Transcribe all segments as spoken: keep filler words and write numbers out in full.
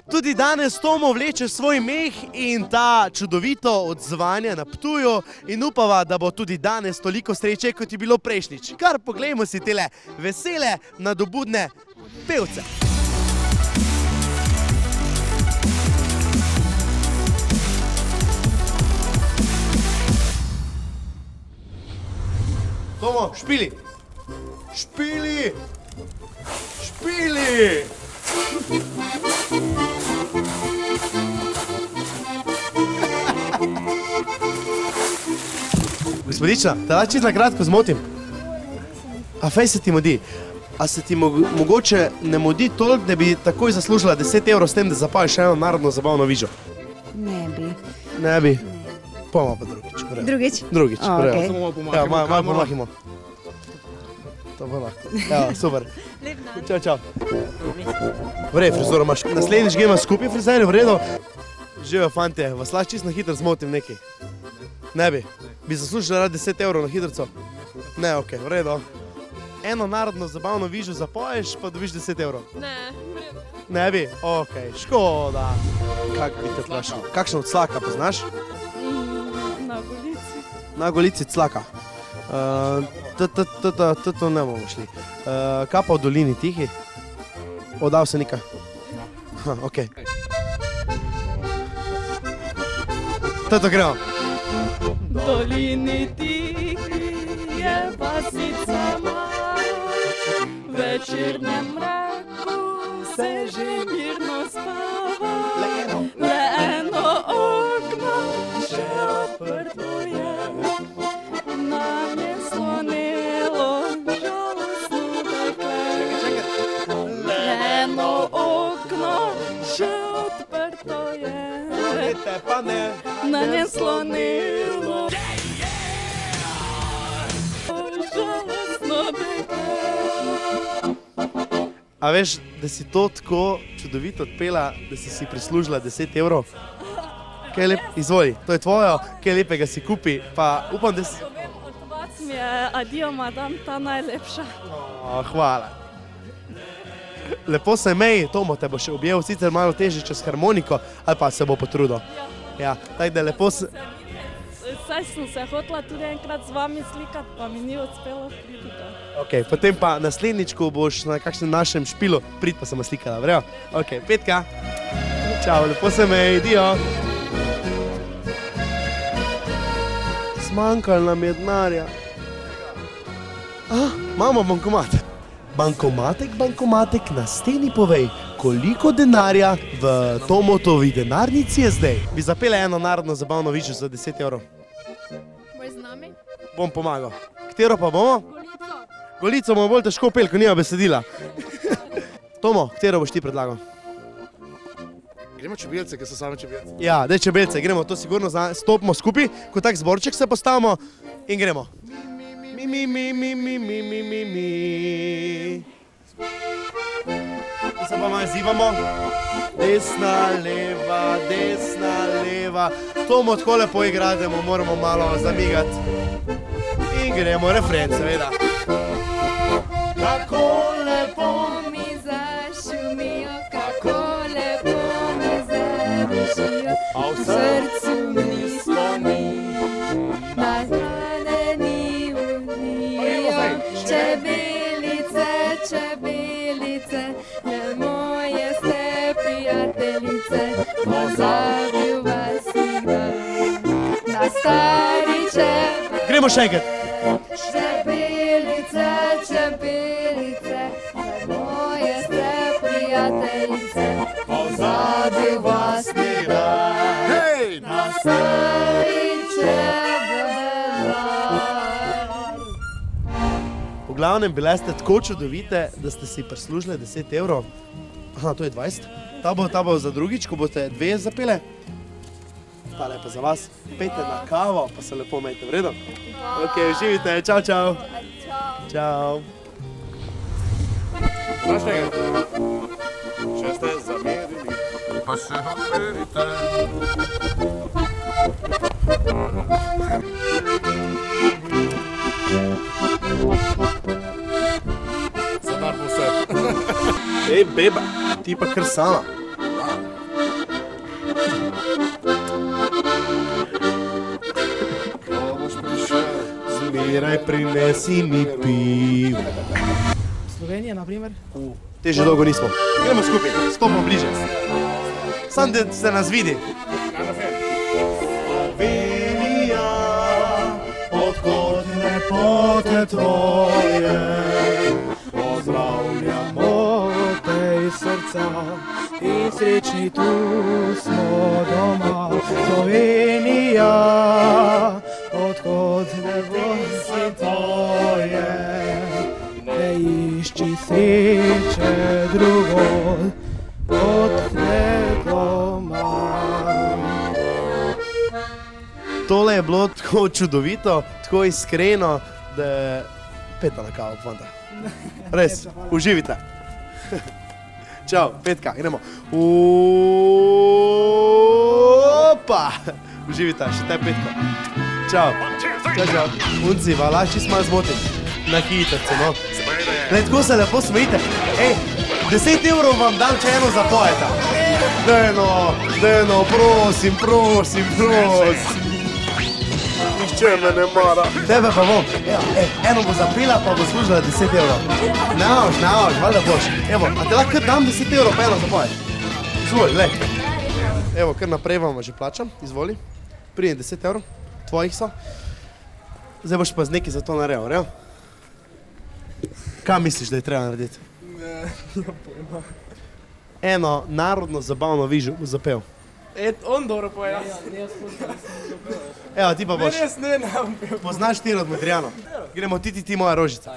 Tudi danes Tomo vleče svoj meh in ta čudovito odzvanje na Ptuju in upava, da bo tudi danes toliko sreče, kot je bilo prejšnjič. Kar poglejmo si tele vesele, nadobudne pevce. Tomo, špili! Špili! Špili! Gospodična, te da čisto na kratko zmotim? A fej se ti modi? A se ti mogoče ne modi toliko, da bi takoj zaslužila deset evrov s tem, da zapaješ eno narodno zabavno vižo? Ne bi. Ne bi? Pojmo pa drugič. Drugič? Drugič, korejo. Samo malo pomahimo. Ja, malo pomahimo. To bo lahko. Evo, super. Lep dan. Čau, čau. Vrej, frizuro imaš. Naslednjič gremo skupaj frizerju, v redu? Živijo, fantje, vas lahko čisto na hitro zmotim nekaj. Ne bi? Bi zaslužila rad deset evrov na hitrco? Ne, okej, v redu. Eno narodno zabavno vižo zapoješ, pa dobiš deset evrov. Ne, Ne bi? Okej, škoda. Kak bi te tlašal? Kakšno od Slaka poznaš? na Golici. Na Golici Slaka. To ne bomo šli. Kaj pa v Dolini Tihi? Od Avsenika? Okej. To gremo. Dolini tihi je vasica mala, v večernem mraku se že mirno spava. Le eno okno še odprto je, na nje slonelo žalostno dekle. Le eno okno še odprto je, na njem slonilo žalostno dekle. A veš, da si to tako čudovito odpela, da si si prislužila deset evrov? Kaj lep, izvoli, to je tvojo, kaj lepega si kupi, pa upam, da si... Otovac mi je adijo, madam, ta najlepša. O, hvala. Lepo se meji, Tomo te bo še objel, sicer malo težje čez harmoniko, ali pa se bo potrudil. Ja, tako da lepo se... Saj sem se hotela tudi enkrat z vami slikati, pa mi ni uspelo priti. Ok, potem pa naslednjič, ko boš na kakšnem našem špilu, prid pa se ma slikala, vrejo? Ok, petka. Čau, lepo se meji, dio. Zmanjkalo nam je denarja. Ah, imamo bankomat. Bankomatek, bankomatek, na steni povej, koliko denarja v Tomotovi denarnici je zdaj. Bi zapela eno narodno zabavno vižo za deset evrov. Boš z nami? Bom pomagal. Katero pa bomo? Golico. Golico bomo bolj težko pel, ko nima besedila. Tomo, katero boš ti predlagal? Gremo čebelce, ker so same čebelce. Ja, daj čebelce, gremo, to sigurno stopimo skupaj, ko tak zborček se postavimo in gremo. Mi, mi, mi, mi, mi, mi, mi, mi, mi. Se pa malo zivamo. Desna, leva, desna, leva. Tomo tako lepo igra, da mu moramo malo zamigati. In gremo, refren seveda. Kako lepo mi zašumijo, kako lepo mi završijo, v srcu mi sloni, na zraneni unijo. Čebelice, čebelice, ne moje ste prijateljice, pozabil vas nikdar, na stari čebelice. Gremo še enkrat. Čebelice, čebelice, ne moje ste prijateljice, pozabil vas nikdar, na stari čebelar. V glavnem, bile ste tako čudovite, da ste si prislužile deset evrov. Aha, to je dvajset. Ta bo, ta bo za drugič, ko boste dve zapele. Tale pa za vas. Pejte na kavo, pa se lepo imejte, v redu? Ok, uživite, čau, čau. Čau. Znaš tega? Če ste zamerili, pa se operite. Zadar bo vse. Ej, beba, ti pa kar sama. Zbiraj, prinesi mi pivo. Slovenija, na primer. Te že dolgo nismo. Gremo skupaj, stopimo bliže. Sam, da se nas vidi. Slovenija, odkot lepote tvoje, pozdravljamo Tej srca in srečni tu smo doma. Slovenija, odkot lepote tvoje, ne išči sreče drugod, kot ne doma. Tole je bilo tako čudovito, tako iskreno, da je peta na kavo, fanta. Res, uživite. Čau, petka, gremo. Opa! Uživite, še te petko. Čau. Čau, čau. Unci, vala, čist malo zmotim. Na hitrce, no. Ne, tako se lepo smejite. Ej, deset evrov vam dam, če eno zapojete. Deno, deno, prosim, prosim, prosim. Nihče me ne mara. Tebe pa bom. Evo, ej, eno bo zapela, pa bo služila deset evrov. Naoš, naoš, valjda boš. Evo, a te lahko dam deset evrov, pa eno zapoješ. Izvoli, glej. Evo, kar naprej vam že plačam, izvoli. Prijem deset evrov, tvojih so. Zdaj boš pa z nekaj za to naredil, rejo? Kaj misliš, da je treba narediti? Ne, ne pojma. Eno narodno zabavno vižo bo zapel. E, on dobro poje. Evo, ti pa boš. Ne, res ne, ne bom pel. Poznaš ti od Modrijano? Gremo ti, ti, ti, moja rožica.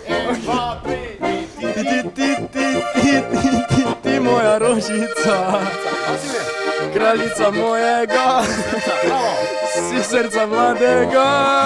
Ti, ti, ti, ti, ti, ti, ti, moja rožica. Kraljica mojega, si srca mladega.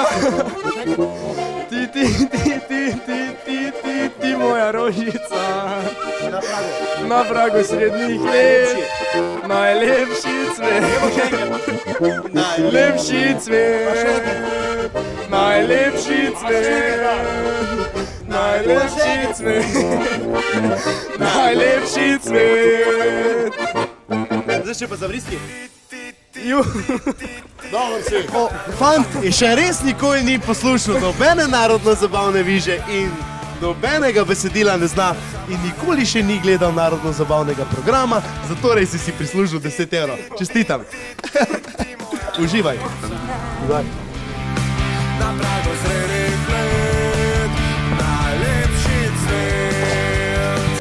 Ti, ti, ti, ti, ti, ti, ti, ti, moja rožica. Na pragu srednjih let, najlepši cvet. Najlepši cvet, najlepši cvet, najlepši cvet, najlepši cvet. Zdaj še pa zavriski. Juh. Dobro si. O, fant, še res nikoli ni poslušal nobene narodno-zabavne viže in nobenega besedila ne zna in nikoli še ni gledal narodno-zabavnega programa, zatorej si si prislužil deset evrov. Čestitam. Uživaj. Uživaj. Na pragu srednjih let, najlepši cvet.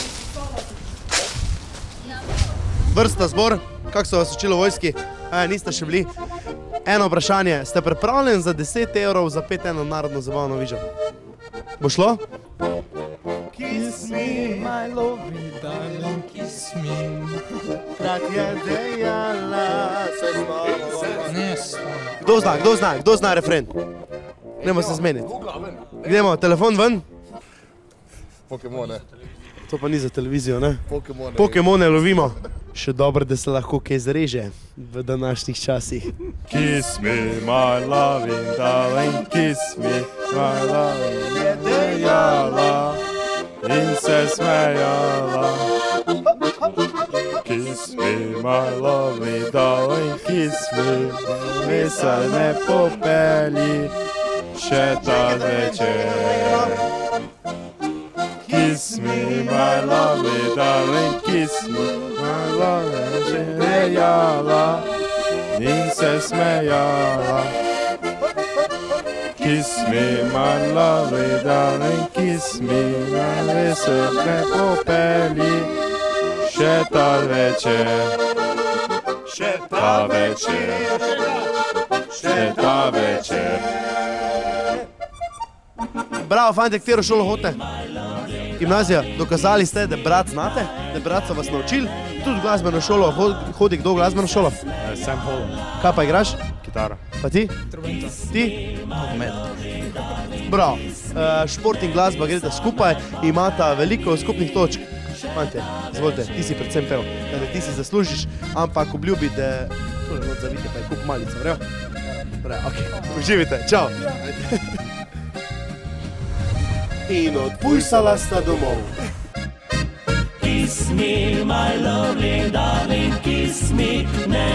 Vrsta zbor, kako so vas učili v vojski? A, niste še bili. Eno vprašanje, ste pripravljeni za deset evrov za pet eno narodno-zabavno vižo? Bo šlo? Kiss me, my lovely darling, kiss me. Tak je dejala, se Ne, Kdo zna, kdo zna, kdo zna refren? Gremo se zmeniti. Gremo, telefon ven? Pokemone. To pa ni za televizijo, ne? Pokemone. Pokemone lovimo. Še dobro, da se lahko kaj zreže v današnjih časih. Kiss me, my loving darling, kiss me, my loving, je dejala in se smejala. Kiss me, my loving darling, kiss me, vesel me popeli, še ta zvečer. Kiss me, my lovely darling, kiss me, my lovely, še dejala in se smejala. Kiss me, my lovely darling, kiss me, my vesel me popeli, še ta večer, še ta večer, še ta večer. Bravo, fajn, katero šolo hodite? Gimnazija, dokazali ste, da brat znate, da brat so vas naučili. Tudi v glasbeno šolo, hodi kdo v glasbeno šolo? Sam Holland, Kaj pa igraš? kitara. Pa ti? Trobenta. Ti? Bravo. Uh, šport in glasba gresta skupaj, imata veliko skupnih točk. Fante, izvolite, ti si predvsem pel, da ti si zaslužiš, ampak obljubi, da tole not zavite, pa je kup malica, vrejo? Vrejo, okej, okay. Uživite, čau. In odpujsala sta domov. Kiss me, my lovely darling, kiss me, ne